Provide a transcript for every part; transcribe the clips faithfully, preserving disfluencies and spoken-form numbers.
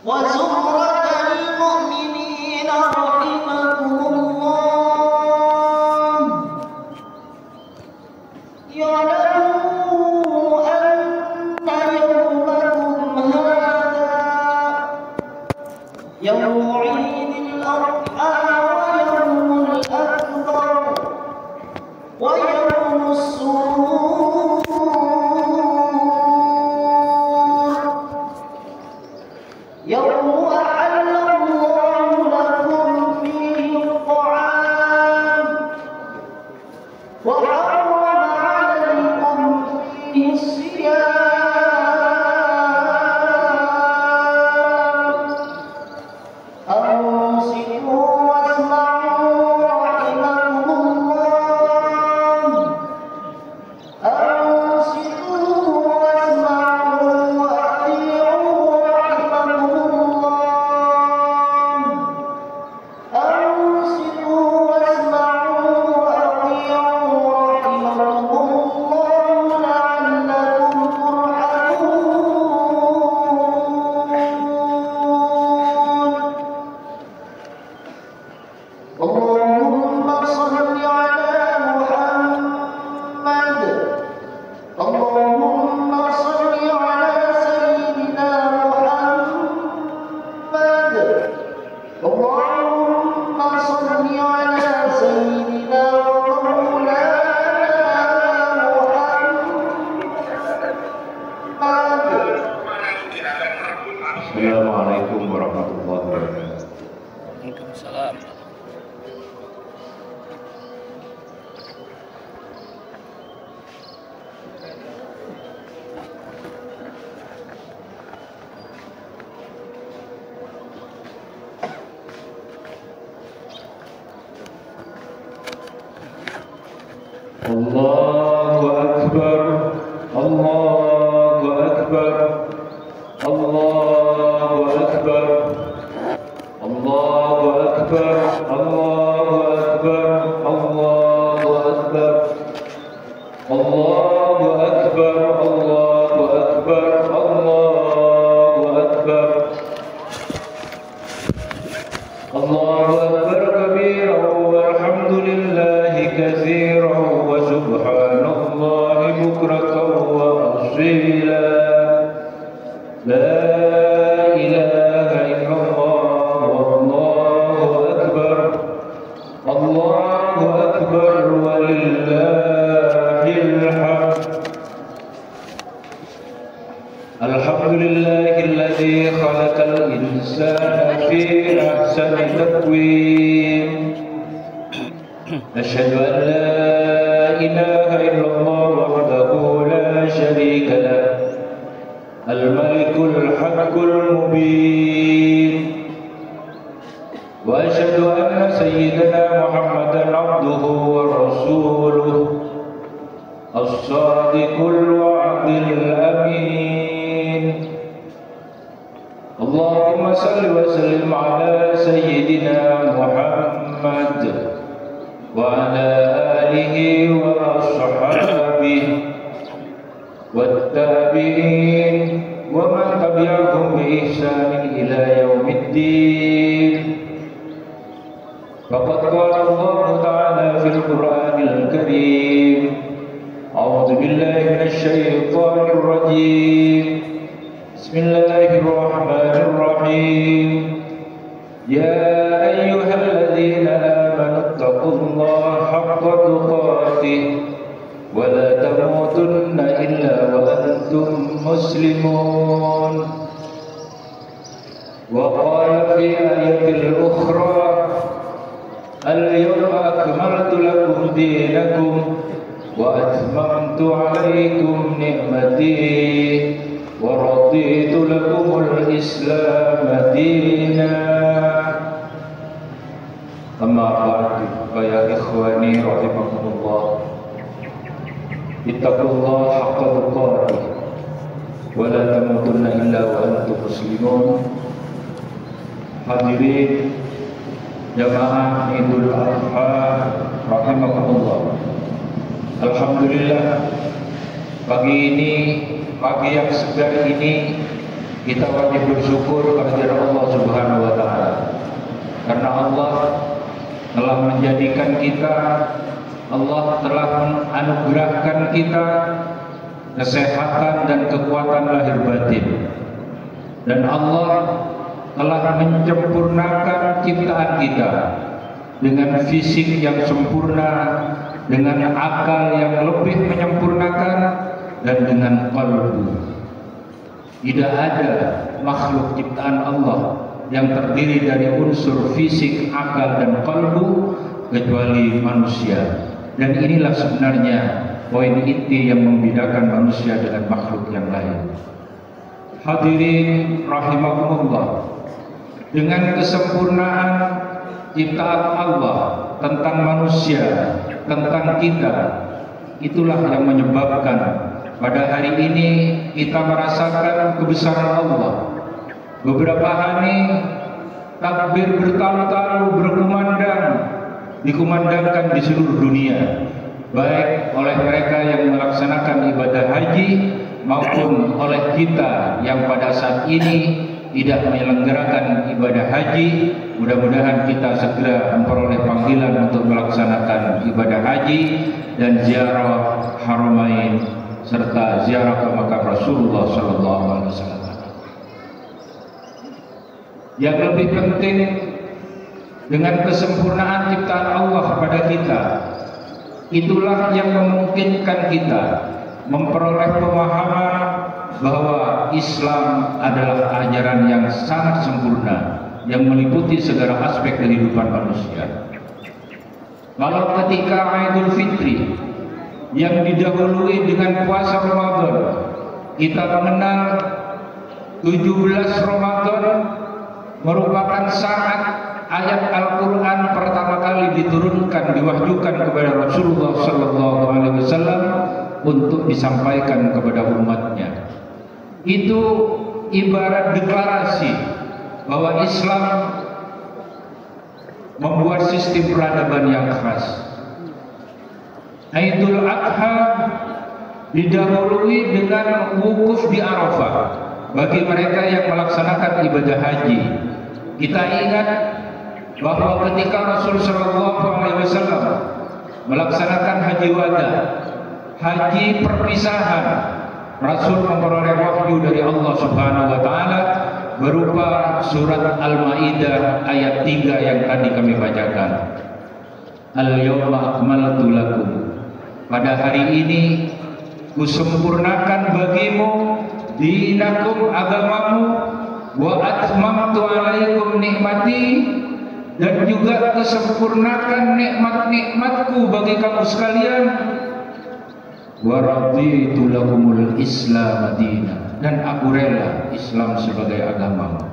وزمرة المؤمنين رحمكم الله يعلموا أن يومكم هذا يوم عيد الأضحى ويوم الأكبر ويوم السرور يوم أحل الله لكم فيه الطعام وحرم عليكم فيه الصيام أنصتوا واسمعوا رحمكم الله أنصتوا واسمعوا وأطيعوا رحمكم الله أنصتوا واسمعوا وأطيعوا رحمكم الله لعلكم ترحمون اللهم صل على محمد اللهم صل على سيدنا محمد اللهم صل على سيدنا ومولانا محمد. Assalamualaikum warahmatullahi wabarakatuh. Waalaikumsalam. Allahu Akbar, Allahu Akbar, Allahu Akbar, Allahu Akbar, Allahu Akbar, Allahu Akbar, Allahu Akbar, Allahu Akbar, Allahu Akbar, Allahu Akbar kabiran walhamdulillahi katsiran wa subhanallahi bukratan wa asila. La ilaha illallah wallahu akbar, Allahu akbar walillahil hamd. Alhamdulillahilladzi khalaqal insana fi ahsani taqwim. Asyhadu an la ilaha illallah wahdahu la syarika lah. Al-Malikul Haqqul Mubin. Wa asyhadu anna sayyidana Muhammadan abduhu wa rasuluh as-sadiqul wa'dil amin. Allahumma salli wa sallim ala sayyidina Muhammad wa ala alihi wa ashabihi والتابعين ومن تبعهم بإحسان إلى يوم الدين. فقد قال الله تعالى في القرآن الكريم: أعوذ بالله من الشيطان الرجيم. بسم الله الرحمن الرحيم. يا أيها الذين آمنوا اتقوا الله حق تقاته ولا تموتن إلا وأنتم مسلمون. وقال في آية أخرى: اليوم أكملت لكم دينكم وأتممت عليكم نعمتي ورضيت لكم الإسلام دينا. أما بعد فيا إخواني رحمكم الله، ittaqullaha haqqa tuqatih wa la tamutunna illa wa antum muslimun. Hadirin jamaah Idul Adha rahimakumullah. Alhamdulillah, pagi ini, pagi yang segar ini kita wajib bersyukur kepada Allah Subhanahu wa taala. Karena Allah telah menjadikan kita, Allah telah menganugerahkan kita kesehatan dan kekuatan lahir batin. Dan Allah telah menyempurnakan ciptaan kita dengan fisik yang sempurna, dengan akal yang lebih menyempurnakan, dan dengan qalbu. Tidak ada makhluk ciptaan Allah yang terdiri dari unsur fisik, akal, dan qalbu kecuali manusia. Dan inilah sebenarnya poin inti yang membedakan manusia dengan makhluk yang lain. Hadirin rahimakumullah, dengan kesempurnaan ciptaan Allah tentang manusia, tentang kita, itulah yang menyebabkan pada hari ini kita merasakan kebesaran Allah. Beberapa hari takbir bertalu-talu berkumandang, dikumandangkan di seluruh dunia, baik oleh mereka yang melaksanakan ibadah haji maupun oleh kita yang pada saat ini tidak menyelenggarakan ibadah haji. Mudah-mudahan kita segera memperoleh panggilan untuk melaksanakan ibadah haji dan ziarah Haramain serta ziarah ke makam Rasulullah sallallahu alaihi wasallam. Yang lebih penting, dengan kesempurnaan ciptaan Allah pada kita, itulah yang memungkinkan kita memperoleh pemahaman bahwa Islam adalah ajaran yang sangat sempurna yang meliputi segala aspek kehidupan manusia. Kalau ketika Idul Fitri yang didahului dengan puasa Ramadan, kita mengenal tujuh belas Ramadan merupakan saat ayat Al-Quran pertama kali diturunkan, diwahyukan kepada Rasulullah sallallahu alaihi wasallam untuk disampaikan kepada umatnya. Itu ibarat deklarasi bahwa Islam membuat sistem peradaban yang khas. Idul Adha didahului dengan wukuf di Arafah bagi mereka yang melaksanakan ibadah haji. Kita ingat bahwa ketika Rasul sallallahu alaihi wasallam melaksanakan haji wada, haji perpisahan, Rasul memperoleh wahyu dari Allah Subhanahu wa taala berupa surat Al-Maidah ayat tiga yang tadi kami bacakan. Al-yawma akmaltu lakum. Pada hari ini kusempurnakan bagimu dinakum, agamamu, wa atmamtu alaikum nikmati, dan juga kesempurnakan nikmat-nikmatku bagi kamu sekalian, wa raditu lakumul Islam madinah, dan aku rela Islam sebagai agama.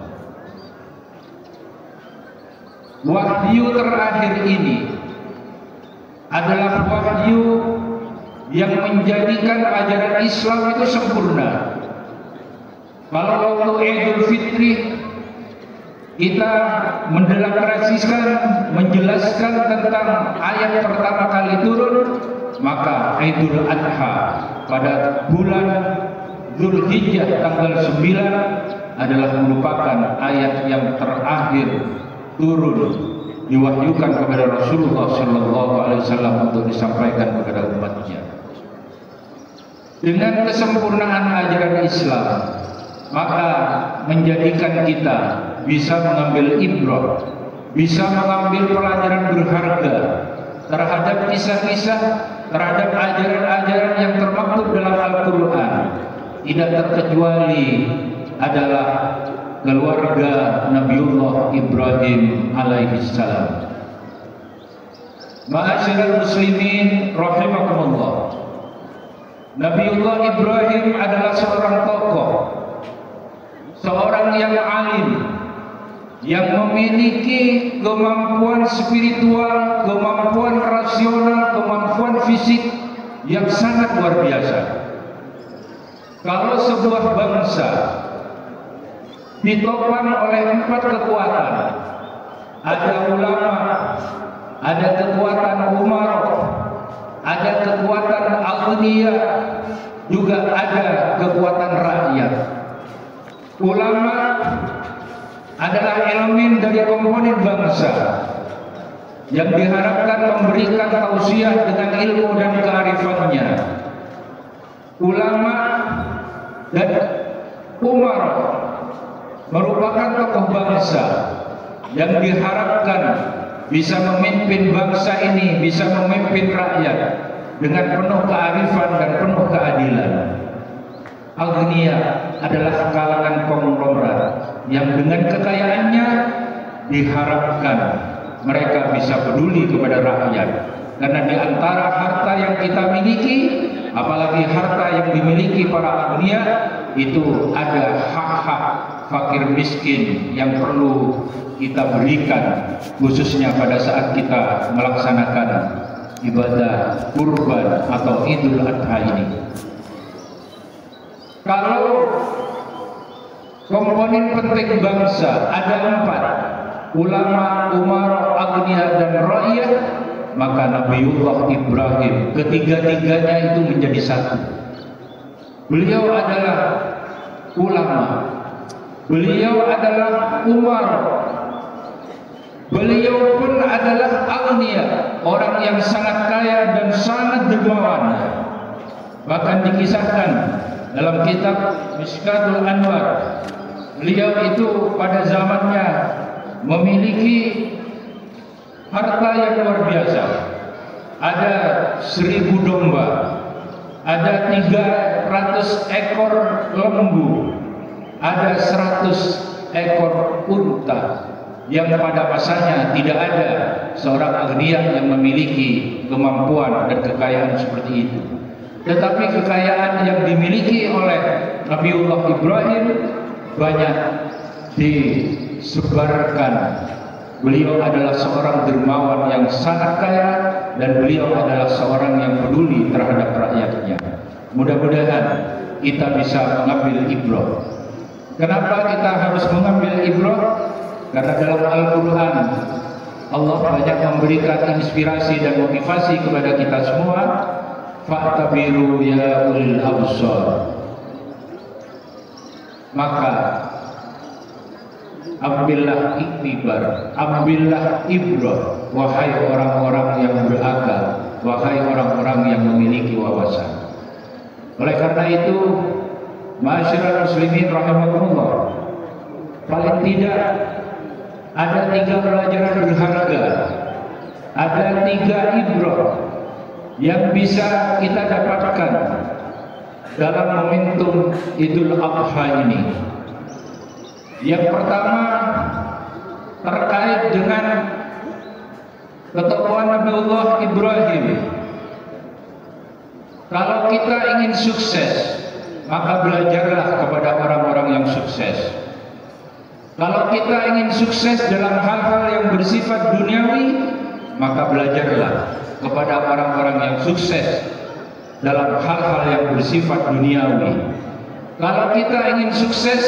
Wahyu terakhir ini adalah wahyu yang menjadikan ajaran Islam itu sempurna. Kalau waktu Idul Fitri kita mendeklarasikan, menjelaskan tentang ayat pertama kali turun, maka Idul Adha pada bulan Dzulhijjah tanggal sembilan adalah merupakan ayat yang terakhir turun, diwahyukan kepada Rasulullah sallallahu alaihi wasallam untuk disampaikan kepada umatnya. Dengan kesempurnaan ajaran Islam, maka menjadikan kita bisa mengambil ibrah, bisa mengambil pelajaran berharga terhadap kisah-kisah, terhadap ajaran-ajaran yang termaktub dalam Al-Quran. Tidak terkecuali adalah keluarga Nabiullah Ibrahim alaihissalam. Ma'asyiral muslimin rahimakumullah, Nabiullah Ibrahim adalah seorang tokoh, seorang yang alim, yang memiliki kemampuan spiritual, kemampuan rasional, kemampuan fisik yang sangat luar biasa. Kalau sebuah bangsa ditopang oleh empat kekuatan, ada ulama, ada kekuatan umarah, ada kekuatan agniya, juga ada kekuatan rakyat. ulama adalah elemen dari komponen bangsa yang diharapkan memberikan tausiah dengan ilmu dan kearifannya. Ulama dan umara merupakan tokoh bangsa yang diharapkan bisa memimpin bangsa ini, bisa memimpin rakyat dengan penuh kearifan dan penuh keadilan. Agnia adalah kalangan konglomerat yang dengan kekayaannya diharapkan mereka bisa peduli kepada rakyat, karena di antara harta yang kita miliki, apalagi harta yang dimiliki para agnia, itu ada hak-hak fakir miskin yang perlu kita berikan, khususnya pada saat kita melaksanakan ibadah kurban atau Idul Adha ini. Kalau komponen penting bangsa ada empat, ulama, umara, agnia, dan rakyat, maka Nabiullah Ibrahim ketiga-tiganya itu menjadi satu. Beliau adalah ulama, beliau adalah umara, beliau pun adalah agnia, orang yang sangat kaya dan sangat dermawan. Bahkan dikisahkan dalam kitab Mishkatul Anwar, beliau itu pada zamannya memiliki harta yang luar biasa. Ada seribu domba, ada tiga ratus ekor lembu, ada seratus ekor unta, yang pada masanya tidak ada seorang agnia yang memiliki kemampuan dan kekayaan seperti itu. Tetapi kekayaan yang dimiliki oleh Nabiullah Ibrahim banyak disebarkan. Beliau adalah seorang dermawan yang sangat kaya, dan beliau adalah seorang yang peduli terhadap rakyatnya. Mudah-mudahan kita bisa mengambil ibrah. Kenapa kita harus mengambil ibrah? Karena dalam Al-Quran Allah banyak memberikan inspirasi dan motivasi kepada kita semua. Fa'tabiru ya ulil absar, maka ambillah iktibar, ambillah ibrah, wahai orang-orang yang berakal, wahai orang-orang yang memiliki wawasan. Oleh karena itu, ma'asyiral muslimin rahimakumullah, paling tidak ada tiga pelajaran berharga, ada tiga ibrah yang bisa kita dapatkan dalam momentum Idul Adha ini. Yang pertama terkait dengan ketokohan Nabiullah Ibrahim. Kalau kita ingin sukses, maka belajarlah kepada orang-orang yang sukses. Kalau kita ingin sukses dalam hal-hal yang bersifat duniawi, maka belajarlah kepada orang-orang yang sukses dalam hal-hal yang bersifat duniawi. Kalau kita ingin sukses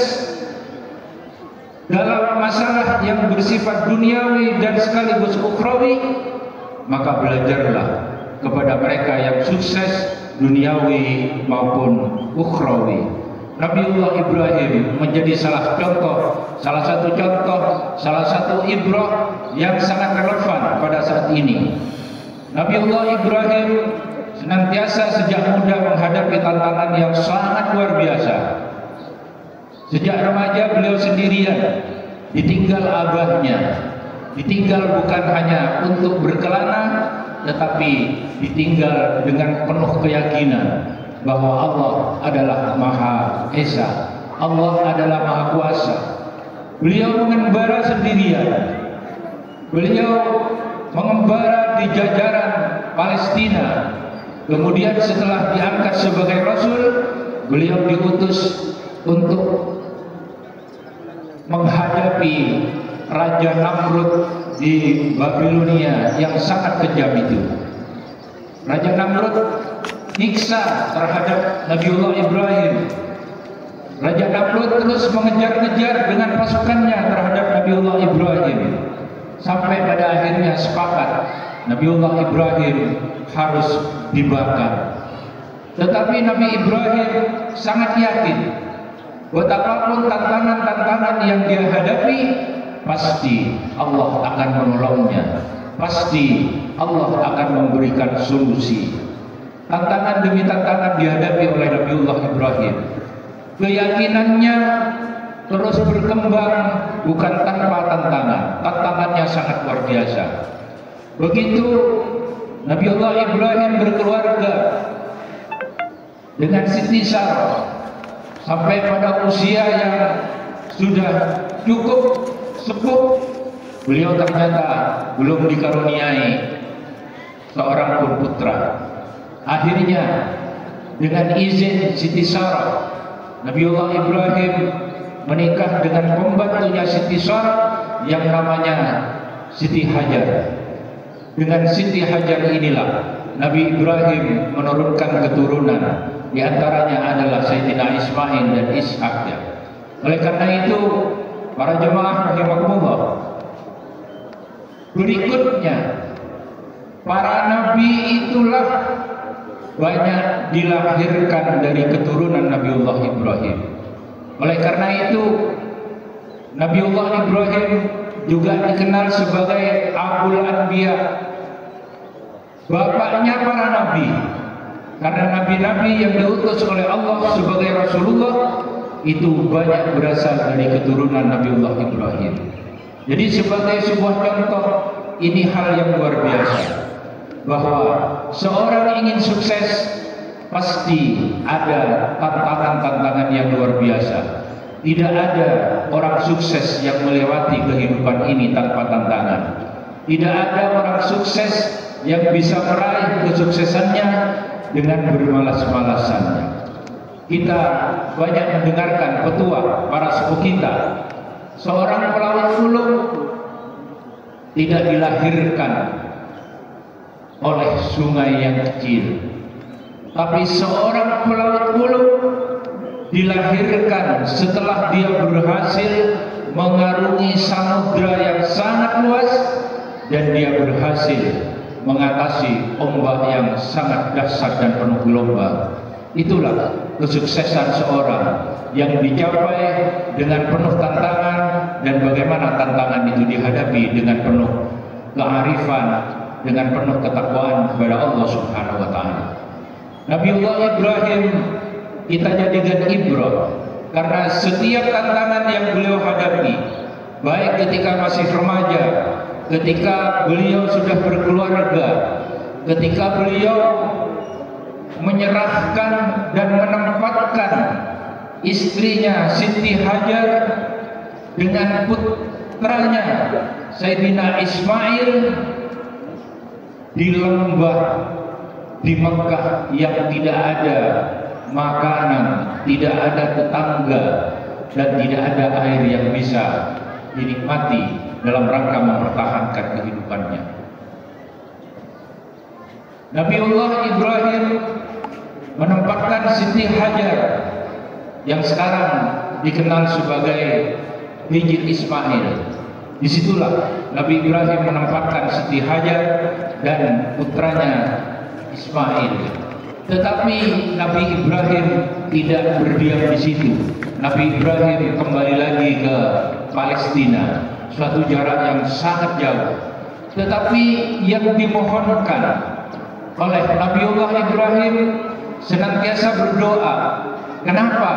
dalam masalah yang bersifat duniawi dan sekaligus ukhrawi, maka belajarlah kepada mereka yang sukses duniawi maupun ukhrawi. Nabiullah Ibrahim menjadi salah contoh, salah satu contoh, salah satu ibrah yang sangat relevan pada saat ini. Nabiullah Ibrahim senantiasa sejak muda menghadapi tantangan yang sangat luar biasa. Sejak remaja beliau sendirian, ditinggal abahnya, ditinggal bukan hanya untuk berkelana, tetapi ditinggal dengan penuh keyakinan bahwa Allah adalah Maha Esa, Allah adalah Maha Kuasa. Beliau mengembara sendirian, beliau mengembara di jajaran Palestina. Kemudian setelah diangkat sebagai Rasul, beliau diutus untuk menghadapi Raja Namrud di Babilonia yang sangat kejam itu. Raja Namrud nyiksa terhadap Nabiullah Ibrahim. Raja Namrud terus mengejar-ngejar dengan pasukannya terhadap Nabiullah Ibrahim, sampai pada akhirnya sepakat Nabiullah Ibrahim harus dibakar. Tetapi Nabi Ibrahim sangat yakin Betapapun tantangan-tantangan yang dia hadapi, pasti Allah akan menolongnya. Pasti Allah akan memberikan solusi. Tantangan demi tantangan dihadapi oleh Nabiullah Ibrahim. Keyakinannya terus berkembang bukan tanpa tantangan. Tantangannya sangat luar biasa. Begitu Nabiullah Ibrahim berkeluarga dengan Siti Sarah sampai pada usia yang sudah cukup sepuh, beliau ternyata belum dikaruniai seorang pun putra. Akhirnya dengan izin Siti Sarah, Nabiullah Ibrahim menikah dengan pembantunya Siti Sarah yang namanya Siti Hajar. Dengan Siti Hajar inilah Nabi Ibrahim menurunkan keturunan, di antaranya adalah Sayyidina Ismail dan Ishak. Oleh karena itu, para jemaah rahimakumullah, berikutnya para nabi itulah banyak dilahirkan dari keturunan Nabiullah Ibrahim. Oleh karena itu, Nabiullah Ibrahim juga dikenal sebagai Abul Anbiya, bapaknya para nabi. Karena nabi-nabi yang diutus oleh Allah sebagai Rasulullah itu banyak berasal dari keturunan Nabiullah Ibrahim. Jadi sebagai sebuah contoh, ini hal yang luar biasa, bahwa seorang ingin sukses pasti ada tantangan-tantangan yang luar biasa. Tidak ada orang sukses yang melewati kehidupan ini tanpa tantangan. Tidak ada orang sukses yang bisa meraih kesuksesannya dengan bermalas-malasannya. Kita banyak mendengarkan petua para sepuh kita. Seorang pelaut sulung tidak dilahirkan oleh sungai yang kecil, tapi seorang pelaut sulung dilahirkan setelah dia berhasil mengarungi samudra yang sangat luas dan dia berhasil mengatasi ombak yang sangat dahsyat dan penuh gelombang. Itulah kesuksesan seorang yang dicapai dengan penuh tantangan, dan bagaimana tantangan itu dihadapi dengan penuh kearifan, dengan penuh ketakwaan kepada Allah Subhanahu wa taala. Nabiullah Ibrahim kita jadikan ibrah karena setiap tantangan yang beliau hadapi, baik ketika masih remaja, ketika beliau sudah berkeluarga, ketika beliau menyerahkan dan menempatkan istrinya Siti Hajar dengan putranya Sayyidina Ismail di lembah di Mekah yang tidak ada makanan, tidak ada tetangga, dan tidak ada air yang bisa dinikmati dalam rangka mempertahankan kehidupannya. Nabiullah Ibrahim menempatkan Siti Hajar yang sekarang dikenal sebagai Hijir Ismail. Disitulah Nabi Ibrahim menempatkan Siti Hajar dan putranya Ismail. Tetapi Nabi Ibrahim tidak berdiam di situ. Nabi Ibrahim kembali lagi ke Palestina, suatu jarak yang sangat jauh. Tetapi yang dimohonkan oleh Nabiullah Ibrahim senantiasa berdoa. Kenapa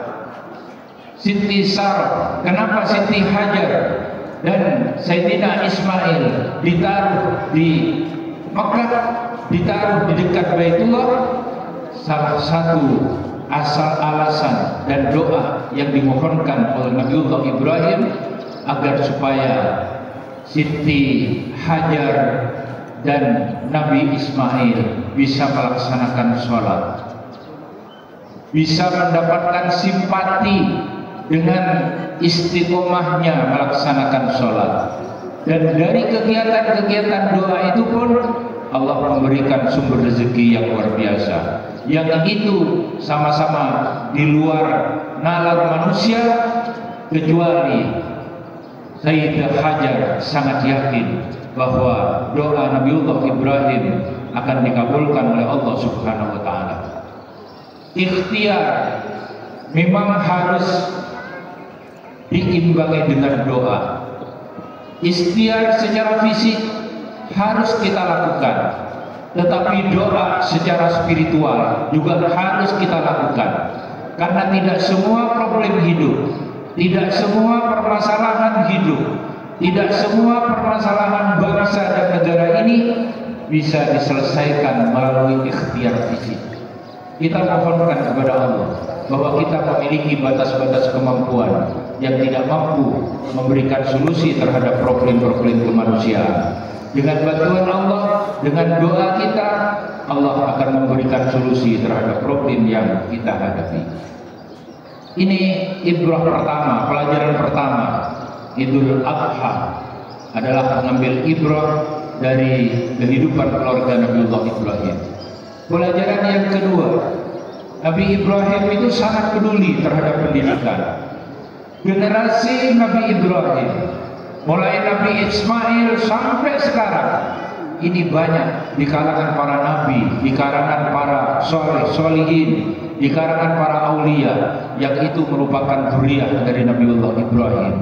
Siti Sarah, kenapa Siti Hajar dan Sayyidina Ismail ditaruh di Makkah, ditaruh di dekat Baitullah? Salah satu asal alasan dan doa yang dimohonkan oleh Nabiullah Ibrahim agar supaya Siti Hajar dan Nabi Ismail bisa melaksanakan sholat, bisa mendapatkan simpati dengan istiqomahnya melaksanakan sholat. Dan dari kegiatan-kegiatan doa itu pun Allah memberikan sumber rezeki yang luar biasa, yang itu sama-sama di luar nalar manusia, kecuali Sayyidah Hajar sangat yakin bahwa doa Nabiullah Ibrahim akan dikabulkan oleh Allah Subhanahu wa taala. Ikhtiar memang harus diimbangi dengan doa. Ikhtiar secara fisik harus kita lakukan, tetapi doa secara spiritual juga harus kita lakukan. Karena tidak semua problem hidup, tidak semua permasalahan hidup, tidak semua permasalahan bangsa dan negara ini bisa diselesaikan melalui ikhtiar fisik. Kita mohonkan kepada Allah bahwa kita memiliki batas-batas kemampuan yang tidak mampu memberikan solusi terhadap problem-problem kemanusiaan. Dengan bantuan Allah, dengan doa kita, Allah akan memberikan solusi terhadap problem yang kita hadapi. Ini ibrah pertama, pelajaran pertama, Idul Adha adalah mengambil ibrah dari kehidupan keluarga Nabiullah Ibrahim. Pelajaran yang kedua, Nabi Ibrahim itu sangat peduli terhadap pendidikan. Generasi Nabi Ibrahim, mulai Nabi Ismail sampai sekarang, ini banyak di kalangan para nabi, di kalangan para soleh, solihin, di kalangan para aulia, yang itu merupakan zuriyah dari Nabiullah Ibrahim.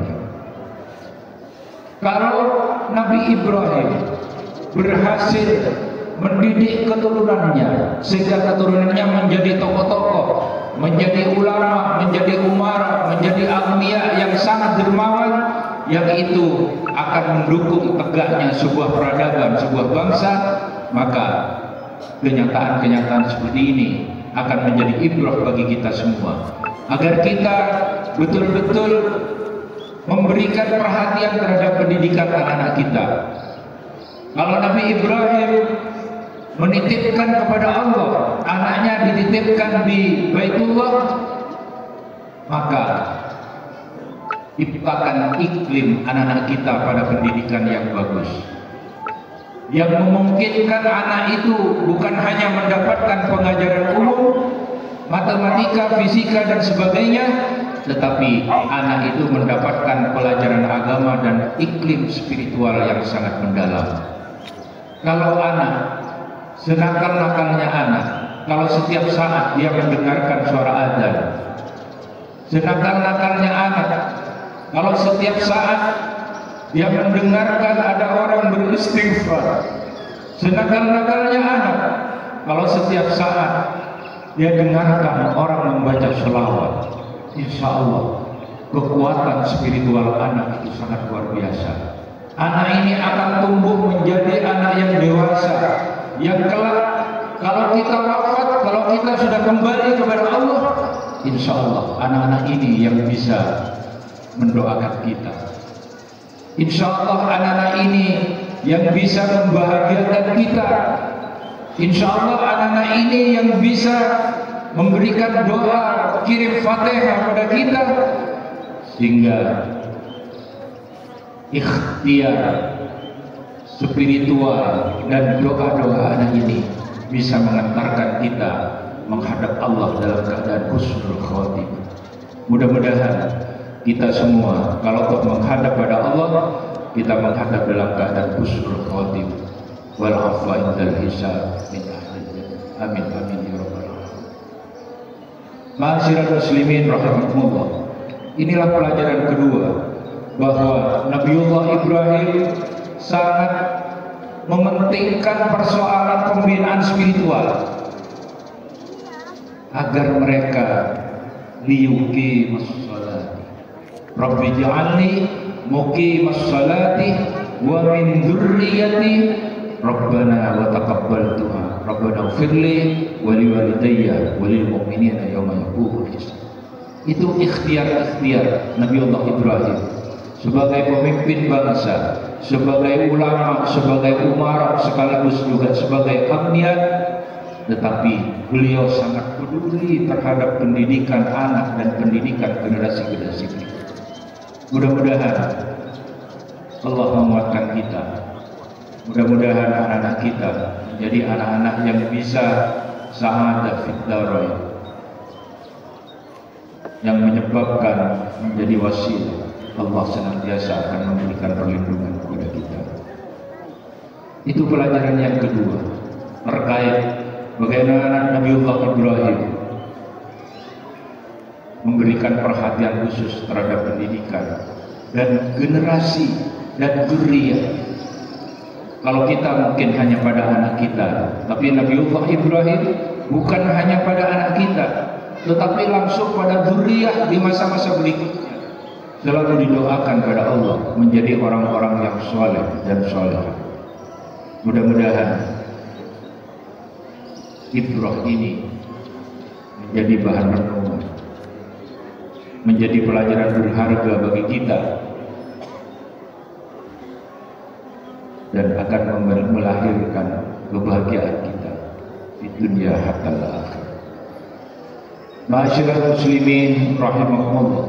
Kalau Nabi Ibrahim berhasil mendidik keturunannya sehingga keturunannya menjadi tokoh-tokoh, menjadi ulama, menjadi umara, menjadi agniya yang sangat dermawan, yang itu akan mendukung tegaknya sebuah peradaban, sebuah bangsa, maka kenyataan-kenyataan seperti ini akan menjadi ibrah bagi kita semua, agar kita betul-betul memberikan perhatian terhadap pendidikan anak-anak kita. Kalau Nabi Ibrahim menitipkan kepada Allah, anaknya dititipkan di Baitullah, maka ciptakan iklim anak-anak kita pada pendidikan yang bagus, yang memungkinkan anak itu bukan hanya mendapatkan pengajaran umum, matematika, fisika dan sebagainya, tetapi anak itu mendapatkan pelajaran agama dan iklim spiritual yang sangat mendalam. Kalau anak, senakal-nakalnya anak, kalau setiap saat dia mendengarkan suara azan, senakal-nakalnya anak, kalau setiap saat dia mendengarkan ada orang beristighfar, senakal-nakalnya anak, kalau setiap saat dia dengarkan orang membaca selawat, insya Allah kekuatan spiritual anak itu sangat luar biasa. Anak ini akan tumbuh menjadi anak yang dewasa, yang kelak kalau kita wafat, kalau kita sudah kembali kepada Allah, insya Allah anak-anak ini yang bisa mendoakan kita. Insya Allah anak-anak ini yang bisa membahagiakan kita. Insya Allah anak-anak ini yang bisa memberikan doa, kirim Fatihah pada kita, sehingga ikhtiar spiritual dan doa-doa anak ini bisa mengantarkan kita menghadap Allah dalam keadaan husnul khotimah. Mudah-mudahan kita semua kalau toh menghadap pada Allah, kita menghadap dalam keadaan husnul khotimah wal afwa indal hisab min ahlil jannah. Amin amin ya rabbal alamin. Ma'asyiral muslimin rahimakumullah. Inilah pelajaran kedua, bahwa Nabiullah Ibrahim sangat mementingkan persoalan pembinaan spiritual agar mereka liyuqimus shalah. Rabbi ja'alni muqimas salati wa min dzurriyyati Rabbana wa taqabbal du'a. Rabbana ighfirli wa liwalidayya wa lil mu'minina yauma yaqumul hisab. Itu ikhtiar-ikhtiar Nabiullah Ibrahim sebagai pemimpin bangsa, sebagai ulama, sebagai umara, sekaligus juga sebagai agniya, tetapi beliau sangat peduli terhadap pendidikan anak dan pendidikan generasi-generasi berikut. Mudah-mudahan Allah menguatkan kita. Mudah-mudahan anak-anak kita menjadi anak-anak yang bisa sa'adah fid dharain, yang menyebabkan menjadi wasilah Allah senantiasa akan memberikan perlindungan kepada kita. Itu pelajaran yang kedua terkait bagaimana Nabiullah Ibrahim memberikan perhatian khusus terhadap pendidikan dan generasi dan zuriat. Kalau kita mungkin hanya pada anak kita, tapi Nabiullah Ibrahim bukan hanya pada anak kita, tetapi langsung pada zuriat di masa-masa berikutnya. Selalu didoakan pada Allah menjadi orang-orang yang soleh dan soleh. Mudah-mudahan Ibrah ini menjadi bahan renungan, menjadi pelajaran berharga bagi kita, dan akan melahirkan kebahagiaan kita di dunia hatta akhir. Ma'asyiral muslimin rahimakumullah,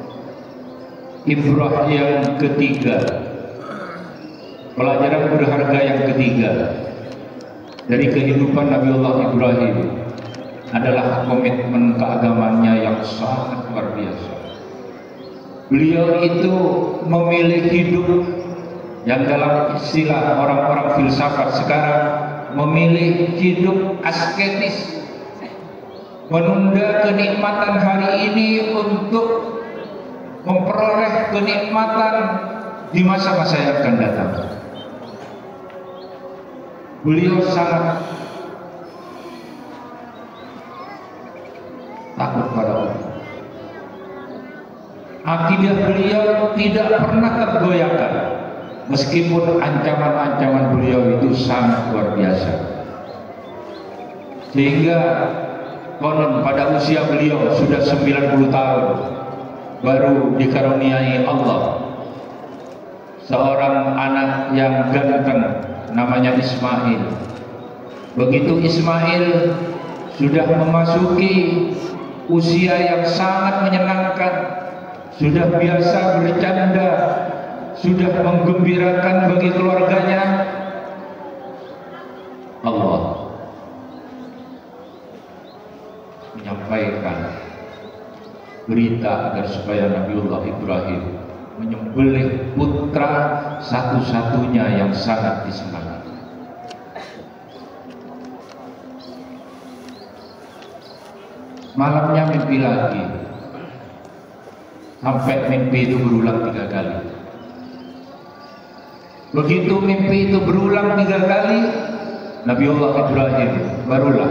Ibrah yang ketiga, pelajaran berharga yang ketiga dari kehidupan Nabiullah Ibrahim adalah komitmen keagamannya yang sangat luar biasa. Beliau itu memilih hidup yang dalam istilah orang-orang filsafat sekarang memilih hidup asketis, menunda kenikmatan hari ini untuk memperoleh kenikmatan di masa-masa yang akan datang. Beliau sangat takut pada Allah. Akidah beliau tidak pernah tergoyahkan, meskipun ancaman-ancaman beliau itu sangat luar biasa. Sehingga konon pada usia beliau sudah sembilan puluh tahun baru dikaruniai Allah seorang anak yang ganteng, namanya Ismail. Begitu Ismail sudah memasuki usia yang sangat menyenangkan, sudah biasa bercanda, sudah menggembirakan bagi keluarganya, Allah menyampaikan berita agar supaya Nabiullah Ibrahim menyembelih putra satu-satunya yang sangat disenangi. Malamnya mimpi lagi, sampai mimpi itu berulang tiga kali. Begitu mimpi itu berulang tiga kali, Nabiullah Ibrahim barulah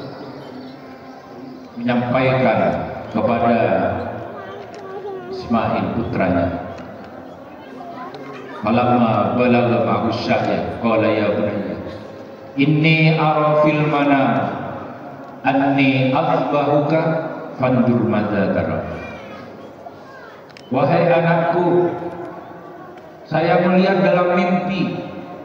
menyampaikan kepada Ismail putranya. Falamma balagha ma'ahu syahya qala ya bunayya inni ara fil manam anni aghbahuka fandur madza tara. Wahai anakku, saya melihat dalam mimpi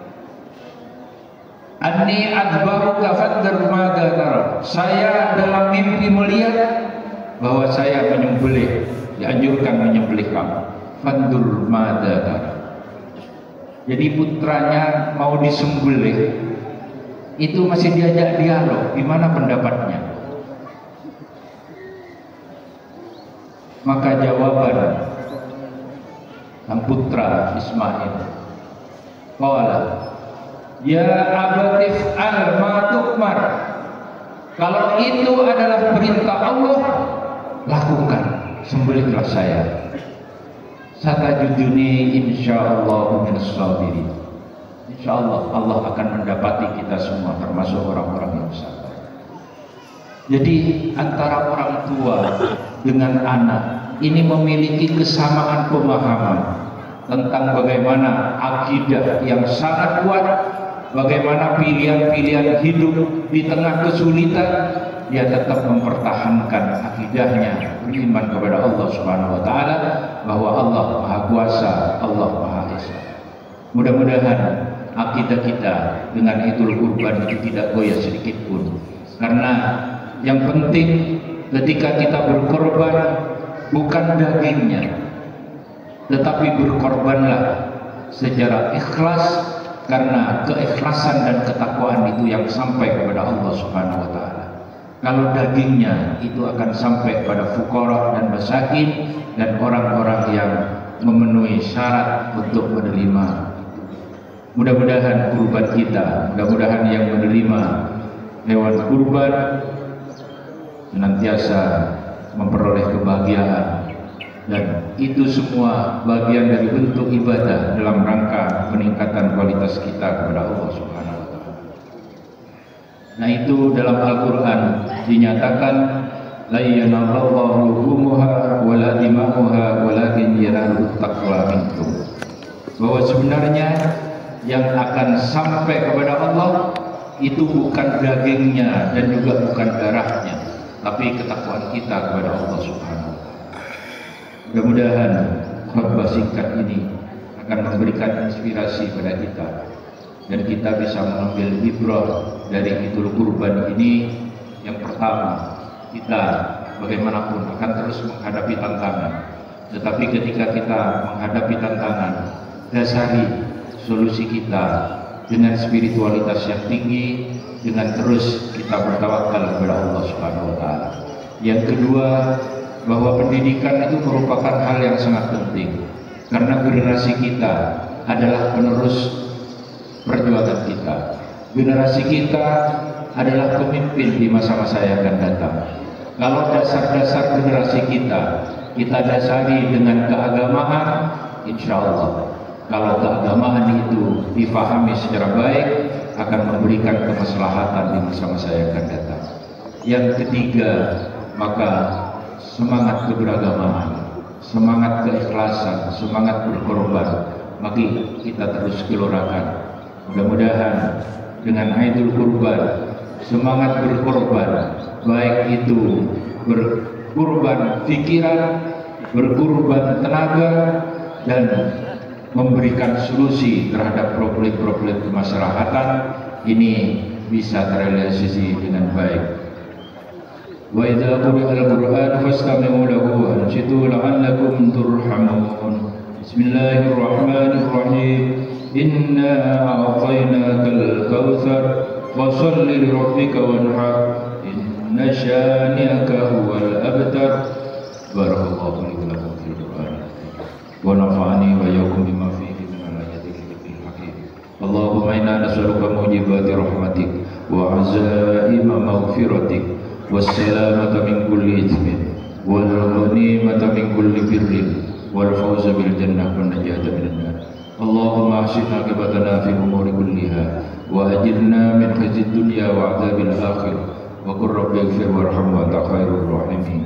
anni aghbahuka fandur madza tara. Saya dalam mimpi melihat bahwa saya menyembelih, dianjurkan menyembelih kamu. Fandur madza tara. Jadi putranya mau disembelih, itu masih diajak dialog, gimana pendapatnya? Maka jawaban sang putra Ismail, qala ya abatif al ma tukmar. Kalau itu adalah perintah Allah, lakukan, sembelihlah saya. Satajuduni insyaallah minas sabirin. Insyaallah Allah akan mendapati kita semua termasuk orang-orang yang sabar. Jadi antara orang tua dengan anak ini memiliki kesamaan pemahaman tentang bagaimana akidah yang sangat kuat, bagaimana pilihan-pilihan hidup di tengah kesulitan dia tetap mempertahankan akidahnya, beriman kepada Allah Subhanahu wa taala bahwa Allah Maha Kuasa, Allah Maha Esa. Mudah-mudahan akidah kita dengan Idul Kurban itu tidak goyah sedikit pun. Karena yang penting ketika kita berkorban bukan dagingnya, tetapi berkorbanlah secara ikhlas, karena keikhlasan dan ketakwaan itu yang sampai kepada Allah Subhanahu wa taala. Kalau dagingnya itu akan sampai pada fuqara dan masakin dan orang-orang yang memenuhi syarat untuk menerima. Mudah-mudahan kurban kita, mudah-mudahan yang menerima hewan kurban senantiasa memperoleh kebahagiaan, dan itu semua bagian dari bentuk ibadah dalam rangka peningkatan kualitas kita kepada Allah Subhanahu wa taala. Nah, itu dalam Al-Qur'an dinyatakan la yanallahu luhumuha wala dima'uha walakin yanaluhu taqwa minkum, bahwa sebenarnya yang akan sampai kepada Allah itu bukan dagingnya dan juga bukan darahnya, tapi ketakwaan kita kepada Allah Subhanahu wa taala. Mudah-mudahan khutbah singkat ini akan memberikan inspirasi pada kita dan kita bisa mengambil ibrah dari Idul Kurban ini. Yang pertama, kita bagaimanapun akan terus menghadapi tantangan, tetapi ketika kita menghadapi tantangan, dasari solusi kita dengan spiritualitas yang tinggi, dengan terus kita bertawakal kepada Allah Subhanahu wa taala. Yang kedua, bahwa pendidikan itu merupakan hal yang sangat penting, karena generasi kita adalah penerus perjuangan kita. Generasi kita adalah pemimpin di masa-masa yang akan datang. Kalau dasar-dasar generasi kita kita dasari dengan keagamaan, insya Allah kalau keagamaan itu difahami secara baik akan memberikan kemaslahatan di masa-masa yang akan datang. Yang ketiga, maka semangat keberagamaan, semangat keikhlasan, semangat berkorban, mari kita terus gelorakan. Mudah-mudahan dengan Idul Kurban, semangat berkorban, baik itu berkorban pikiran, berkorban tenaga, dan memberikan solusi terhadap problem-problem kemasyarakatan ini bisa terrealisasi dengan baik. Wa idza quri'a al-Qur'an fastami'u lahu wa ansitu la'allakum turhamun. Bismillahirrahmanirrahim. Inna a'tainakal kautsar fasholli li rabbika wanhar. Inna syani'aka huwal abtar. Barakallahu li wa lakum fil Qur'an. Wa nafa'ani wa iyyakum bima fihi min al-ayatil hakim. Allahumma inna nas'aluka mujibati rahmatik wa 'azaima maghfiratik wassalamata min kulli ithmin wal ghanimata min kulli birrin wal fawza bil jannah wan najata minan nar. Allahumma ahsin aqibatana fi umuri kulliha wa ajirna min khizyid dunya wa 'adzabil akhirah wa qur rabbi ighfir warham wa anta khairur rahimin.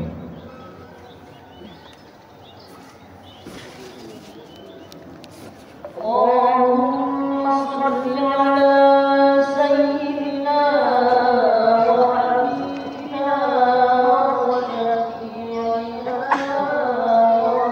Allahumma shalli ala sayyidina wa habibina wa syafi'ina wa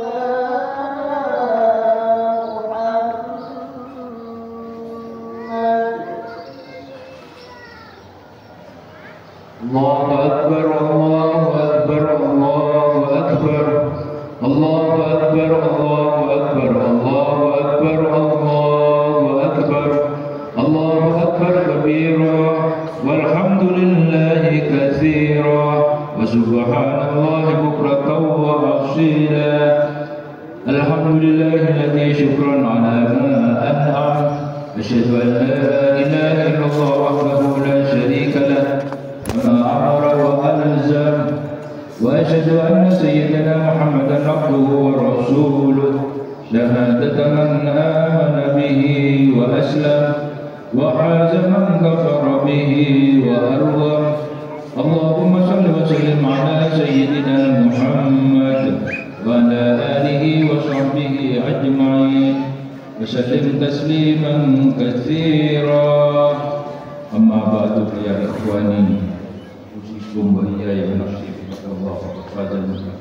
Muhammad. Allahu akbar, Allahu akbar, Allahu akbar, Allahu akbar, Allahu akbar, Allahu akbar, Allahu akbar kabira, walhamdulillahi katsira, wa subhanallahi bukratan wa asila. Alhamdulillahilladzi syukran ala ma an'am. Asyhadu an la ilaha illallah wahdahu la syarika lah ma amara wa alzam. وأشهد أن سيدنا محمدا عبده ورسوله شهادة من آمن به وأسلم وحاز من كفر به وأرغم. اللهم صل وسلم على سيدنا محمد وعلى آله وصحبه أجمعين وسلم تسليما كثيرا. أما بعد يا إخواني أوصيكم وإياي بنفسي الله فقد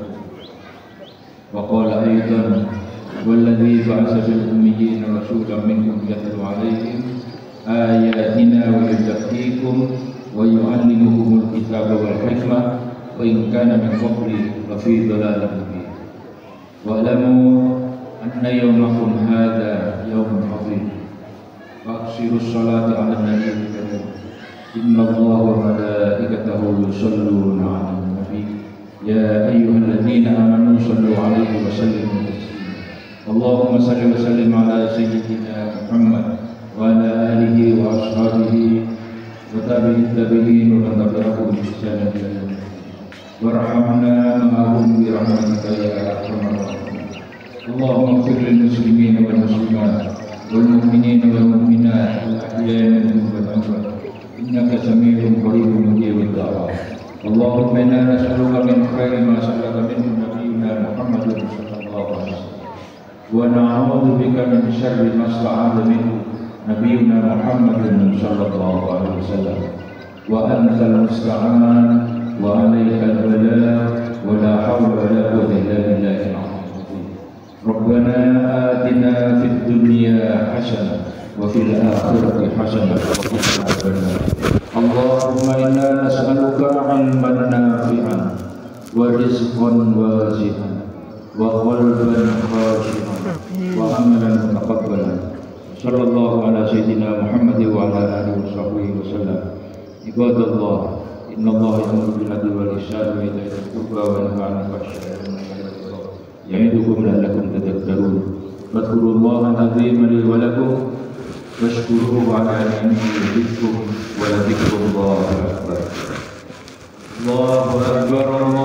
وقال أيضا والذي بعث في الأميين رسولا منكم يتلو عليهم آياتنا ويزكيكم ويعلمهم الكتاب والحكمة وإن كان من قبل لفي ضلال مبين. واعلموا أن يومكم هذا يوم عظيم فأكثروا الصلاة على النبي الكريم إن الله وملائكته يصلون على النبي يا أيها الذين آمنوا صلوا عليه وسلموا تسليما. اللهم صل وسلم على سيدنا محمد وعلى آله وأصحابه وتابعين التابعين ومن تبعهم بإحسان إلى يوم الدين. وارحمنا عنهم برحمتك يا أرحم الراحمين. اللهم اغفر للمسلمين والمسلمات والمؤمنين والمؤمنات الأحياء منهم والأموات إنك سميع قريب مجيب الدعوات. اللهم إنا نسألك من خير ما سألك منه نبينا محمد صلى الله عليه وسلم ونعوذ بك من شر ما استعاذ منه نبينا محمد صلى الله عليه وسلم وأنت المستعان وعليك البلاء ولا حول ولا قوة إلا بالله العظيم. ربنا آتنا في الدنيا حسنة وفي الآخرة حسنة وقنا عذاب النار. اللهم إنا نسألك علما نافعا ورزقا واسعا وقلبا خاشعا وعملا متقبلا. صلى الله على سيدنا محمد وعلى آله وصحبه وسلم. عباد الله إن الله يأمر بالعدل والإحسان وإيتاء ذي القربى وينهى عن الفحشاء والمنكر والبغي يعظكم لعلكم تذكرون. فاذكروا الله العظيم لي ولكم واشكروه على نعمه يزدكم ولذكر الله أكبر. الله أكبر.